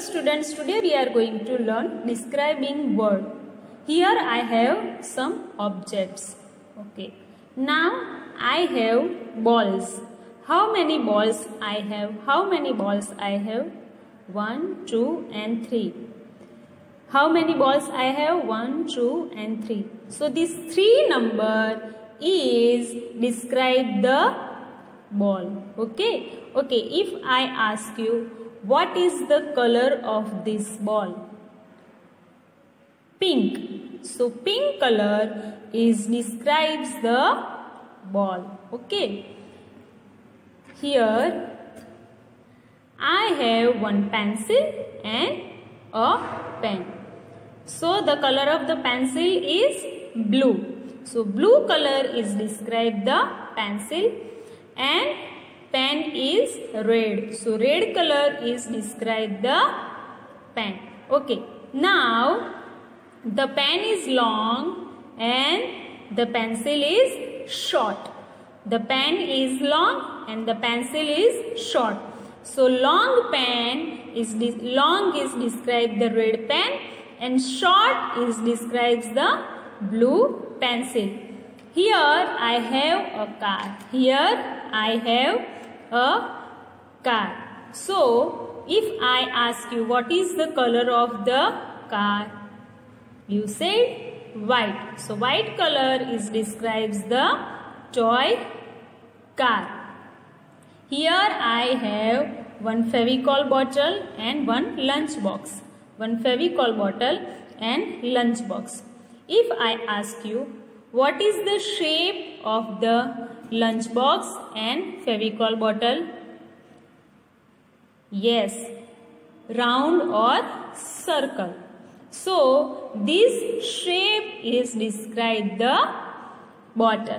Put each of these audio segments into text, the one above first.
students, today we are going to learn describing word. Here I have some objects. Okay. Now I have balls. How many balls I have? How many balls I have? 1, 2 and 3. How many balls I have? 1, 2 and 3. So this 3 number is describe the ball. Okay. Okay. If I ask you, what is the color of this ball? Pink. So pink color is describes the ball. Okay. Here I have one pencil and a pen. So the color of the pencil is blue. So blue color is describe the pencil and pen is red. So red color is describe the pen. Okay. Now the pen is long and the pencil is short. The pen is long and the pencil is short. So long pen is describe the red pen and short is describes the blue pencil. Here I have a car. Here I have a car. So if I ask you what is the color of the car, you say white. So white color is describes the toy car. Here I have one Fevicol bottle and one lunch box. One Fevicol bottle and lunch box. If I ask you what is the shape of the lunch box and Fevicol bottle? Yes, round or circle. So this shape is describe the bottle.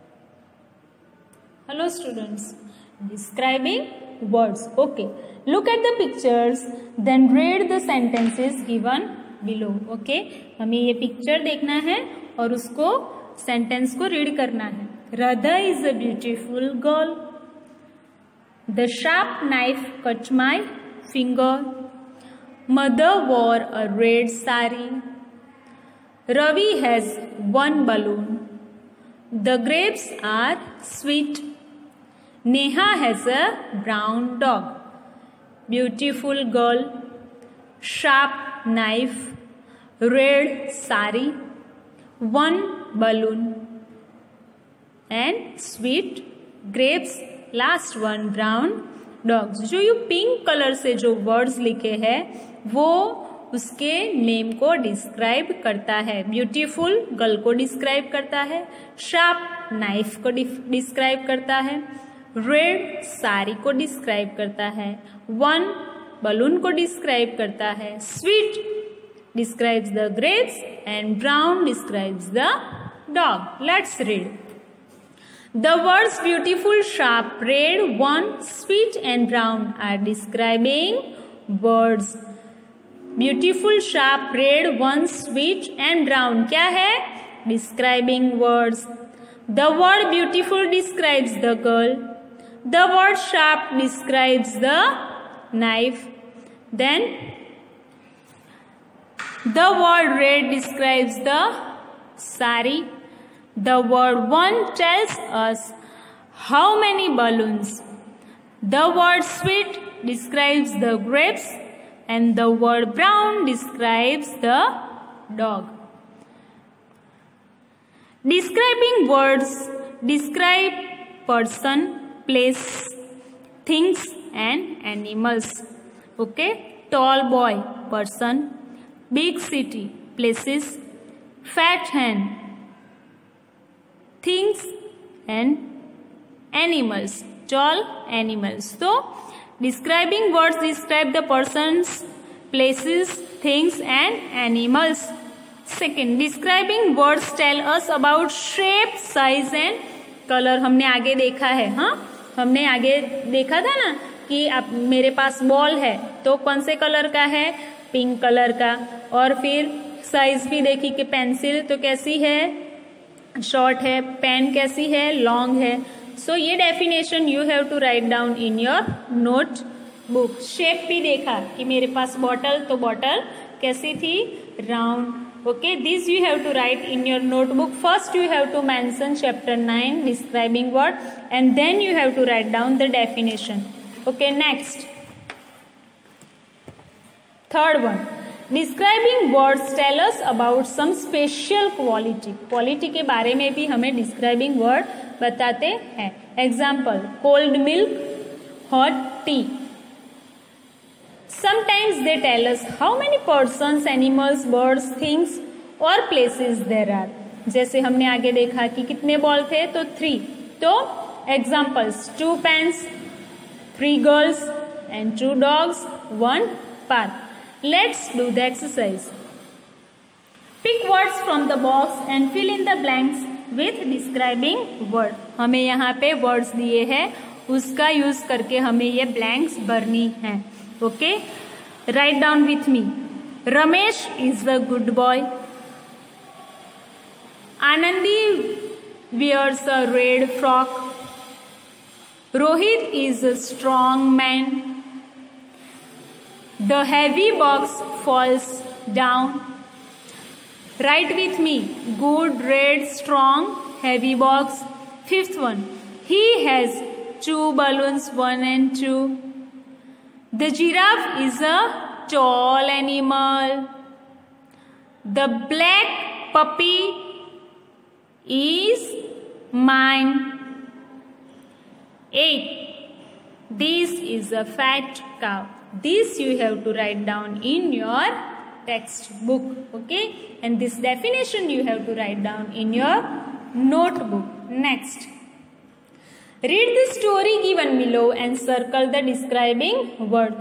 Hello students, describing words. Okay, look at the pictures, then read the sentences given below. Okay, हमें ये picture देखना है और उसको sentence को read करना है. Radha is a beautiful girl. The sharp knife cut my finger. Mother wore a red sari. Ravi has one balloon. The grapes are sweet. Neha has a brown dog. Beautiful girl. Sharp knife. Red sari. One balloon. And sweet grapes. Last one brown dogs. जो ये pink colour से जो words लिखे हैं वो उसके name को describe करता है. ब्यूटीफुल गर्ल को डिस्क्राइब करता है. शार्प नाइफ को डिस्क्राइब करता है. रेड साड़ी को डिस्क्राइब करता है. वन बलून को डिस्क्राइब करता है. Sweet describes the grapes and brown describes the dog. Let's read. The words beautiful, sharp, red, one, sweet and brown are describing words. Beautiful, sharp, red, one, sweet and brown क्या है? Describing words. The word beautiful describes the girl. The word sharp describes the knife. Then the word red describes the sari. The word one tells us how many balloons. The word sweet describes the grapes and the word brown describes the dog. Describing words describe person, place, things and animals. Okay? Tall boy, person. Big city, places. Fat hen, things and animals. Tall animals. So describing words describe the persons, places, things and animals. Second, describing words tell us about shape, size and color. हमने आगे देखा है. हाँ, हमने आगे देखा था ना कि अब मेरे पास बॉल है तो कौन से कलर का है? पिंक कलर का. और फिर साइज भी देखी कि पेंसिल तो कैसी है? शॉर्ट है. पेन कैसी है? लॉन्ग है. सो ये definition you have to write down in your notebook. Shape भी देखा कि मेरे पास बॉटल, तो बॉटल कैसी थी, round. Okay, this you have to write in your notebook. First you have to mention chapter 9 describing word, and then you have to write down the definition. Okay, next. Third one. Describing words tell us about some special quality. Quality के बारे में भी हमें describing word बताते हैं. Example, cold milk, hot tea. Sometimes they tell us how many persons, animals, birds, things or places there are. जैसे हमने आगे देखा कि कितने बॉल थे, तो 3. तो examples, 2 pens, 3 girls and 2 dogs, 1 park. Let's do the exercise. Pick words from the box and fill in the blanks with describing word. हमें यहाँ पे words दिए हैं, उसका यूज करके हमें ये blanks भरनी है. Okay, write down with me. Ramesh is a good boy. Anandi wears a red frock. Rohit is a strong man. The heavy box falls down. Write with me. Good, red, strong, heavy box. Fifth one. He has 2 balloons, 1 and 2. The giraffe is a tall animal. The black puppy is mine. 8. This is a fat cow. This you have to write down in your textbook. Okay, and this definition you have to write down in your notebook. Next. Read the story given below and circle the describing word.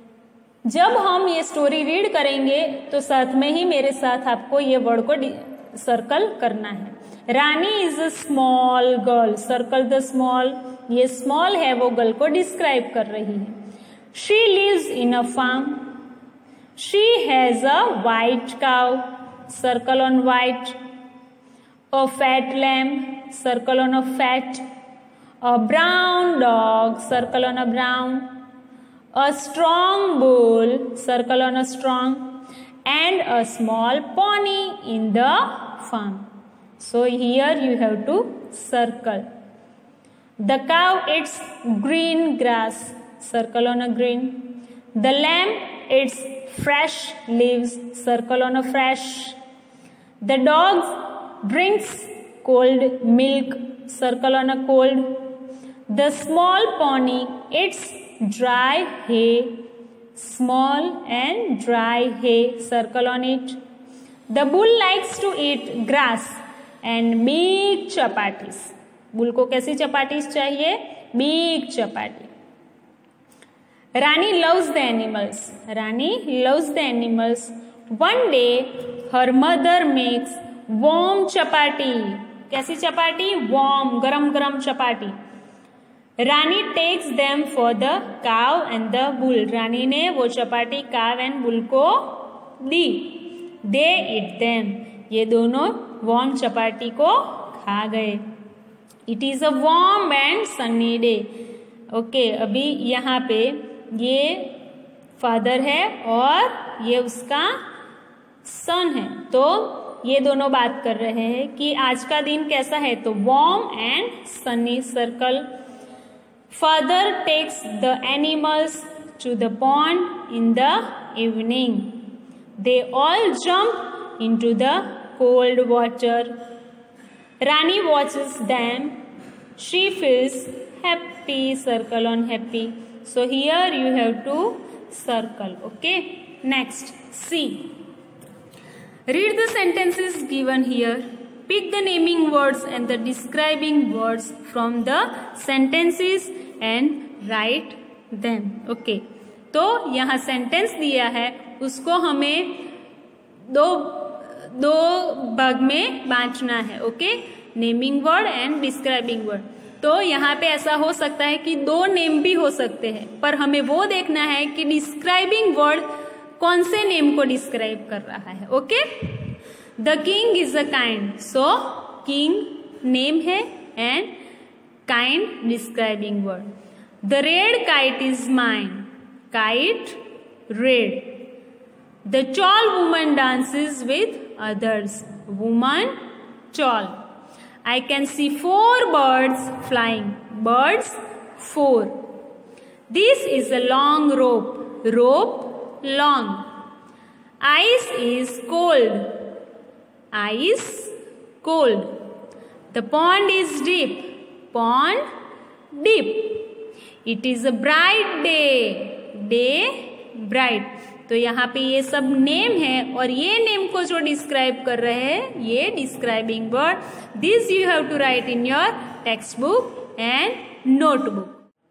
जब हम ये story read करेंगे तो साथ में ही मेरे साथ आपको ये वर्ड को सर्कल करना है. Rani is a small girl. Circle the small. ये स्मॉल है वो गर्ल को डिस्क्राइब कर रही है. She lives in a farm. She has a white cow. Circle on white. A fat lamb. Circle on a fat. A brown dog, circle on a brown. A strong bull, circle on a strong. And a small pony in the farm. So here you have to circle. The cow eats green grass, circle on a green. The lamb eats fresh leaves, circle on a fresh. The dog drinks cold milk, circle on a cold. The small pony eats dry hay. Small and dry hay. Circle on it. The bull likes to eat grass and big chapatis. Bull को कैसी चपाटीज चाहिए? Big chapati. Rani loves the animals. Rani loves the animals. One day her mother makes warm chapati. कैसी chapati? Warm, गरम गरम chapati. Rani takes them for the cow and the bull. Rani ने वो चपाटी काव and bull को दी. दे इट देम. ये दोनों वार्म चपाटी को खा गए. It is a warm and sunny day. Okay, अभी यहाँ पे ये फादर है और ये उसका सन है, तो ये दोनों बात कर रहे हैं कि आज का दिन कैसा है, तो warm and sunny. Circle. Father takes the animals to the pond in the evening. They all jump into the cold water. Rani watches them. She feels happy. Circle on happy. So here you have to circle. Okay. Next, C. Read the sentences given here. Pick the naming words and the describing words from the sentences and write them. Okay. तो यहाँ sentence दिया है, उसको हमें दो भाग में बांटना है. Okay, naming word and describing word. तो यहाँ पे ऐसा हो सकता है कि 2 नेम भी हो सकते हैं, पर हमें वो देखना है कि डिस्क्राइबिंग वर्ड कौन से नेम को डिस्क्राइब कर रहा है. Okay. The king is a kind. So king name है and kind describing word. The red kite is mine. kite, red. The tall woman dances with others. Woman, tall. I can see 4 birds flying. Birds, 4. This is a long rope. Rope, long. Ice is cold. Ice, cold. The pond is deep. Pond, deep. It is a bright day. Day, bright. तो यहाँ पे ये सब name है और ये name को जो डिस्क्राइब कर रहे हैं ये describing word. This you have to write in your textbook and notebook.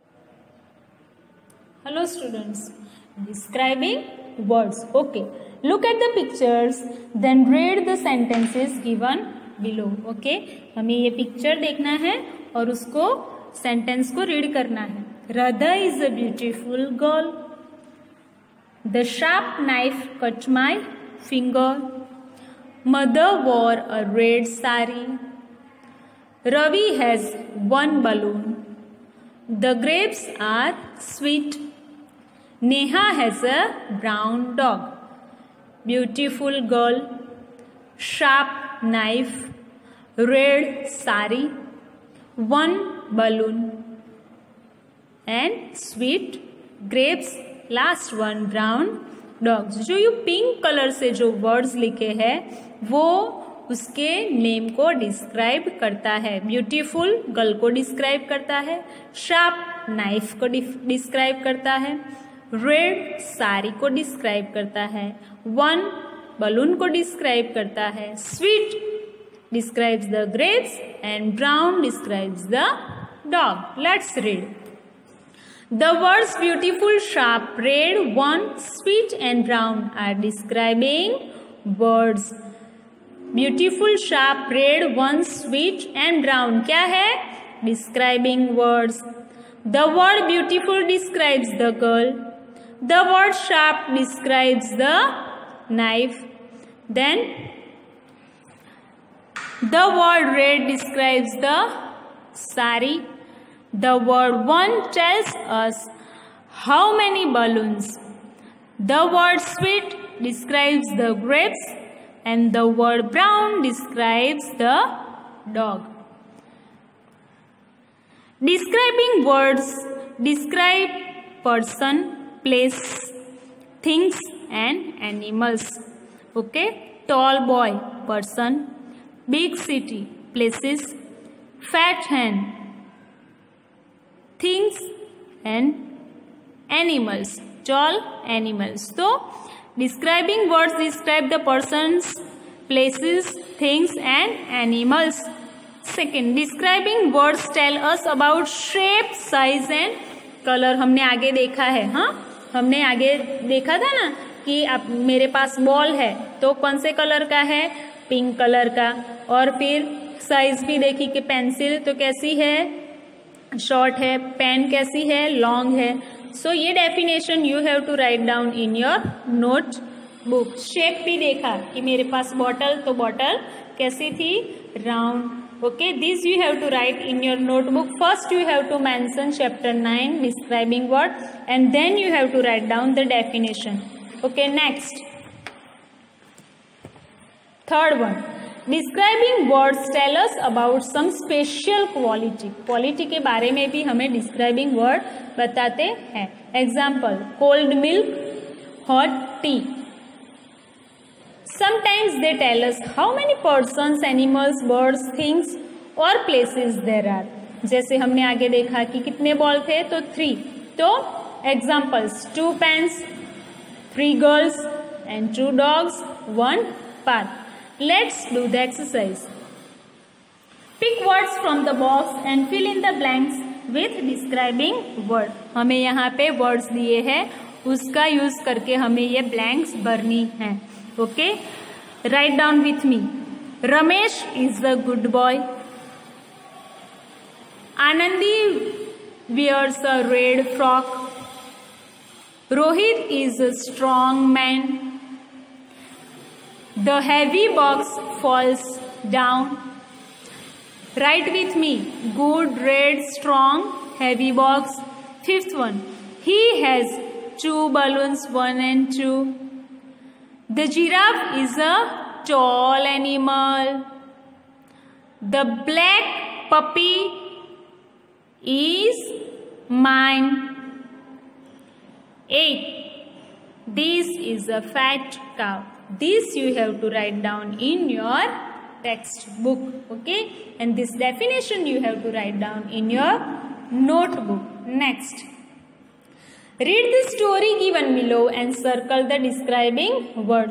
Hello students, describing words. Okay, look at the pictures, then read the sentences given below. Okay, हमें ये picture देखना है और उसको सेंटेंस को read करना है. Radha is a beautiful girl. The sharp knife cut my finger. Mother wore a red sari. Ravi has 1 balloon. The grapes are sweet. Neha has a brown dog. Beautiful girl, sharp knife, red sari, 1 balloon and sweet grapes, last one brown dogs. जो ये pink colour से जो words लिखे हैं वो उसके name को describe करता है. ब्यूटीफुल गर्ल को डिस्क्राइब करता है, शार्प नाइफ को डिस्क्राइब करता है, रेड साड़ी को डिस्क्राइब करता है, 1 बलून को डिस्क्राइब करता है, sweet describes the grapes and brown describes the dog. Let's read. The words beautiful, sharp, red, 1, sweet and brown are describing words. Beautiful, sharp, red, 1, sweet and brown क्या है? Describing words. The word beautiful describes the girl. The word sharp describes the knife. Then the word red describes the sari. The word 1 tells us how many balloons. The word sweet describes the grapes and the word brown describes the dog. Describing words describe person, place, things and animals. Okay? Tall boy, person. Big city, places. Fat hen, things and animals. Tall animals. So, describing words describe the persons, places, things and animals. Second, describing words tell us about shape, size and color. हमने आगे देखा है, हाँ, हमने आगे देखा था ना कि अब मेरे पास बॉल है तो कौन से कलर का है? पिंक कलर का. और फिर साइज भी देखी कि पेंसिल तो कैसी है? शॉर्ट है. पेन कैसी है? लॉन्ग है. सो ये definition you have to write down in your notebook. Shape भी देखा कि मेरे पास बॉटल, तो बॉटल कैसी थी? Round. Okay, this you have to write in your notebook. First you have to mention chapter 9 describing word and then you have to write down the definition. Okay, next third one. Describing words tell us about some special quality. Quality के बारे में भी हमें describing word बताते हैं. Example, cold milk, hot tea. Sometimes they tell us how many persons, animals, birds, things और places there are. जैसे हमने आगे देखा कि कितने बॉल थे तो 3. तो examples, 2 pens, 3 girls and 2 dogs, 1 park. Let's do the exercise. Pick words from the box and fill in the blanks with describing word. हमें यहाँ पे words दिए हैं, उसका यूज करके हमें ये blanks भरनी है. Okay, write down with me. Ramesh is a good boy. Anandi wears a red frock. Rohit is a strong man. The heavy box falls down. Write with me. Good, red, strong, heavy box. Fifth one. He has 2 balloons, 1 and 2. The giraffe is a tall animal. The black puppy is mine. 8. This is a fat cow. This you have to write down in your textbook, okay? And this definition you have to write down in your notebook. Next, read the story given below and circle the describing word.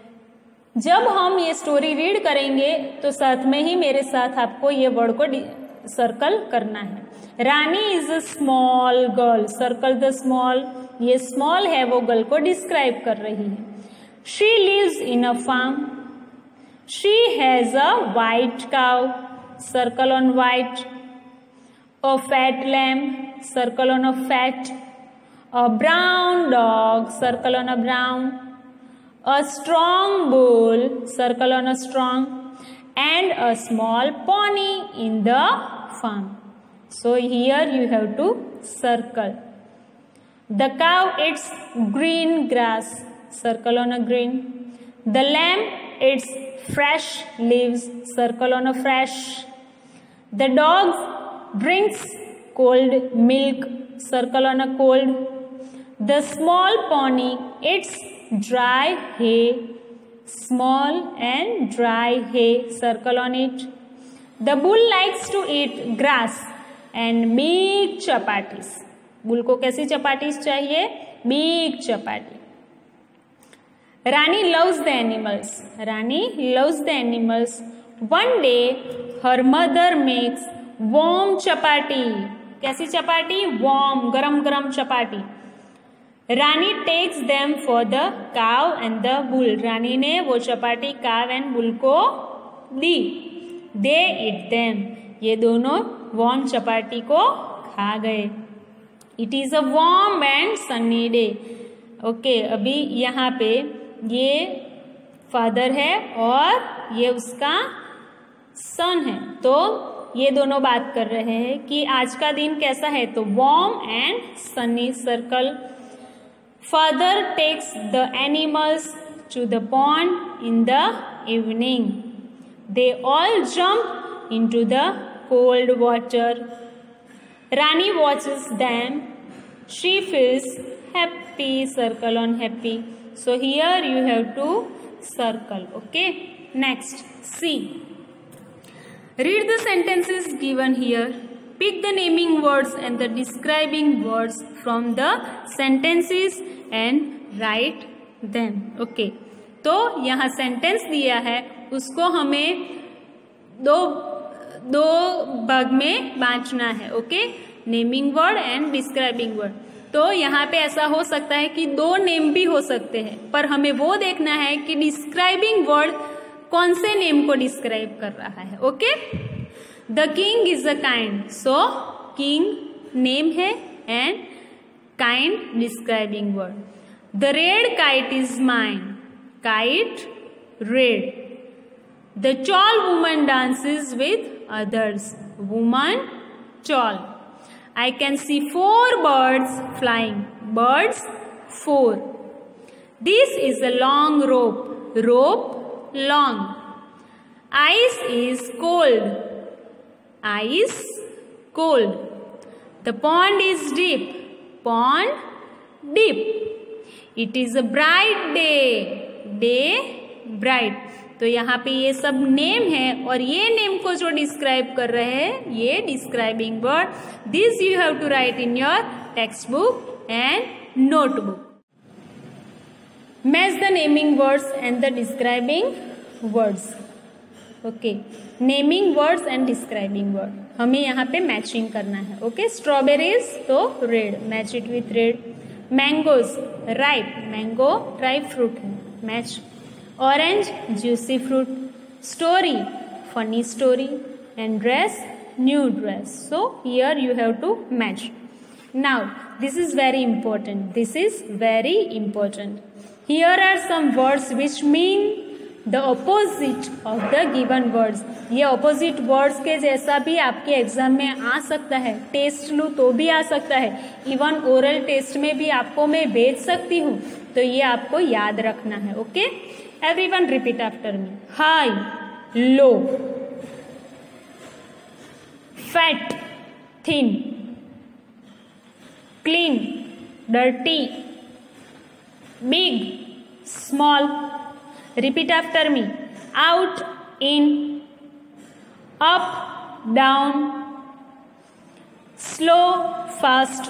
जब हम ये story read करेंगे तो साथ में ही मेरे साथ आपको ये वर्ड को सर्कल करना है। Rani is a small girl, circle the small, ये स्मॉल है वो गर्ल को डिस्क्राइब कर रही है। She lives in a farm, she has a white cow, circle on white, a fat lamb, circle on a fat, a brown dog, circle on a brown, a strong bull, circle on a strong, and a small pony in the farm. So here you have to circle. The cow eats green grass, circle on a green. The lamb eats fresh leaves, circle on a fresh. The dog drinks cold milk, circle on a cold. The small pony eats dry hay, small and dry hay, circle on it. The bull likes to eat grass and big chapatis. Bull को कैसी चपाटीज चाहिए? Big chapati. Rani loves the animals. Rani loves the animals. One day her mother makes warm chapati. कैसी chapati? Warm, गरम गरम chapati. Rani takes them for the cow and the bull. Rani ने वो चपाटी काव and bull को दी. दे इट देम. ये दोनों वार्म चपाटी को खा गए. It is a warm and sunny day. Okay, अभी यहाँ पे ये फादर है और ये उसका सन है, तो ये दोनों बात कर रहे हैं कि आज का दिन कैसा है, तो warm and sunny, circle. Father takes the animals to the pond in the evening. They all jump into the cold water. Rani watches them. She feels happy, circle on happy. So here you have to circle, okay? Next, C. Read the sentences given here. Pick the naming words and the describing words from the sentences and write them. Okay. तो यहाँ sentence दिया है, उसको हमें दो भाग में बांटना है. Okay, naming word and describing word. तो यहाँ पे ऐसा हो सकता है कि 2 नेम भी हो सकते हैं, पर हमें वो देखना है कि डिस्क्राइबिंग वर्ड कौन से नेम को डिस्क्राइब कर रहा है. Okay, the king is a kind. So king name है and kind describing word. The red kite is mine. Kite red. The tall woman dances with others. Woman tall. I can see 4 birds flying. Birds 4. This is a long rope. Rope long. Ice is cold. Ice cold. The pond is deep. Pond deep. It is a bright day. Day bright. तो यहाँ पे ये सब name है और ये name को जो डिस्क्राइब कर रहे हैं ये describing word. This you have to write in your textbook and notebook. Match the naming words and the describing words. Okay, naming words and describing word हमें यहाँ पे मैचिंग करना है. ओके, स्ट्रॉबेरीज तो red, match it with red. Mangoes ripe. Mango ripe fruit है, match. Orange, juicy fruit. Story, funny story. And dress, new dress. So here you have to match. Now this is very important. This is very important. Here are some words which mean the opposite of the given words. ये opposite words के जैसा भी आपके exam में आ सकता है, test लूँ तो भी आ सकता है, इवन ओरल टेस्ट में भी आपको मैं भेज सकती हूँ, तो ये आपको याद रखना है। Okay, everyone repeat after me. High, low, fat, thin, clean, dirty, big, small. Repeat after me. Out, in, up, down, slow, fast,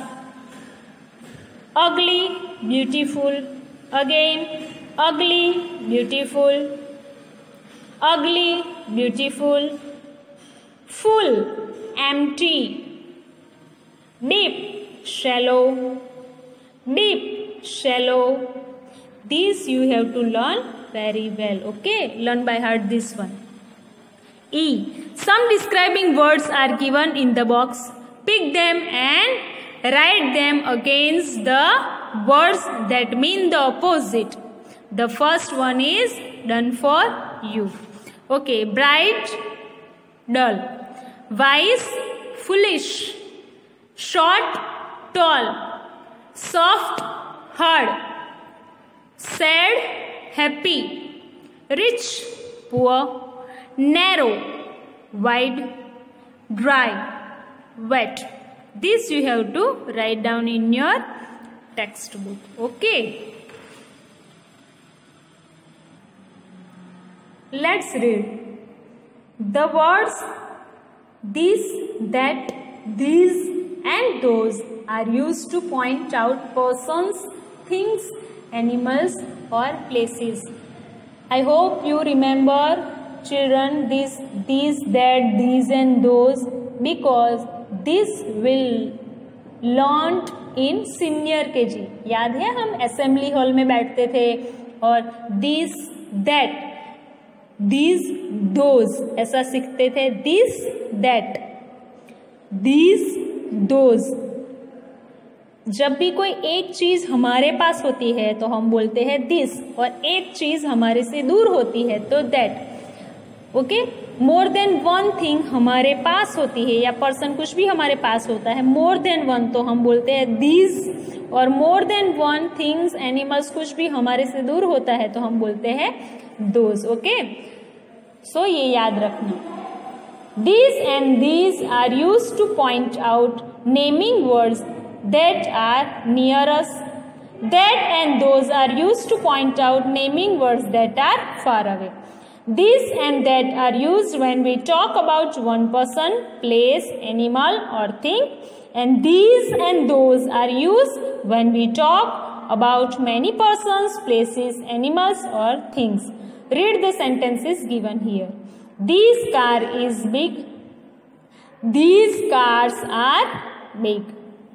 ugly, beautiful, again, ugly, beautiful, ugly, beautiful, full, empty, deep, shallow, deep, shallow. These you have to learn very well. Okay, learn by heart this one. E. Some describing words are given in the box. Pick them and write them against the words that mean the opposite. The first one is done for you. Okay, bright, dull, wise, foolish, short, tall, soft, hard, sad, happy, rich, poor, narrow, wide, dry, wet. This you have to write down in your textbook. Okay. Let's read. The words this, that, these and those are used to point out persons, things, animals or places. I hope you remember, children, this, that, these and those, because this will learnt in senior KG. याद है हम assembly hall में बैठते थे और this, that, these, those ऐसा सीखते थे। this, that, these, those। जब भी कोई एक चीज हमारे पास होती है तो हम बोलते हैं दिस, और एक चीज हमारे से दूर होती है तो that. Okay, more than one thing हमारे पास होती है या पर्सन कुछ भी हमारे पास होता है मोर देन वन, तो हम बोलते हैं दिस, और more than one things, animals कुछ भी हमारे से दूर होता है तो हम बोलते हैं दोज। ओके, सो ये याद रखना। This and these are used to point out naming words that are near us. That and those are used to point out naming words that are far away. This and that are used when we talk about one person, place, animal or thing. And these and those are used when we talk about many persons, places, animals or things. Read the sentences given here. This car is big. These cars are big.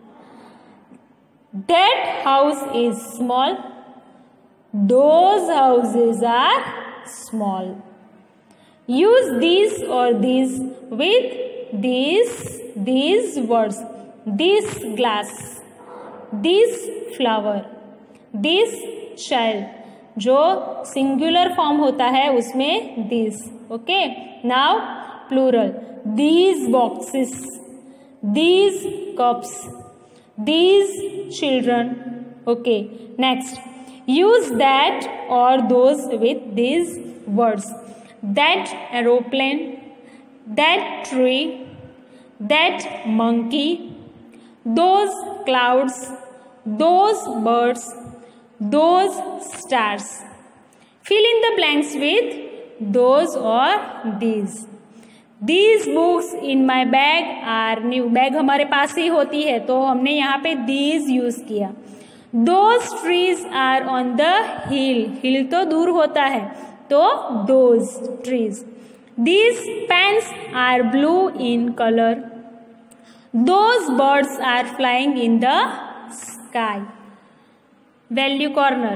That house is small. Those houses are small. Use these or these with these words. This glass, this flower, this child. जो singular form होता है उसमें this. Okay. Now plural. These boxes, these cups, these children. Okay, next, use that or those with these words. That aeroplane, that tree, that monkey, those clouds, those birds, those stars. Fill in the blanks with those or these. These books in my bag are new. Bag हमारे पास ही होती है तो हमने यहाँ पे these use किया। Those trees are on the hill. hill तो दूर होता है तो those trees. These pens are blue in color. Those birds are flying in the sky. Value corner.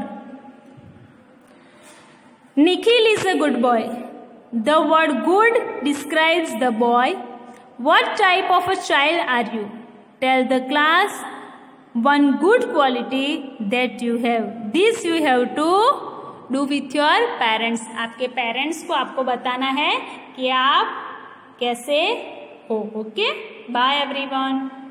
Nikhil is a good boy. The word good describes the boy. What type of a child are you? Tell the class one good quality that you have. This you have to do with your parents. आपके parents को आपको बताना है कि आप कैसे हो। Okay, bye everyone.